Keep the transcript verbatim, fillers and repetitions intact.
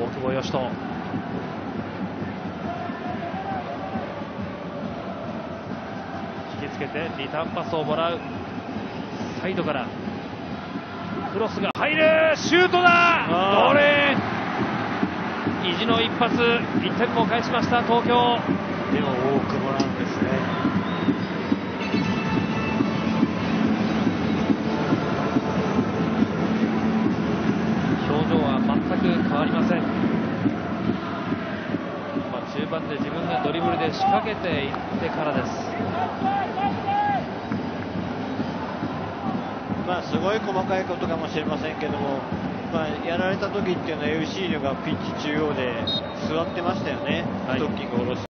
大久保嘉人。引きつけてリターンパスをもらう。サイドからクロスが入る。シュートだ。ドレーン、意地の一発、いってんも返しました東京。 でも大久保なんですね。 表情は全く変わりません。まあ、中盤で自分がドリブルで仕掛けていってからです。 まあすごい細かいことかもしれませんけども、まあ、やられた時っていうのはエウシーニョがピッチ中央で座ってましたよね、 はい、 ストッキングを下ろして。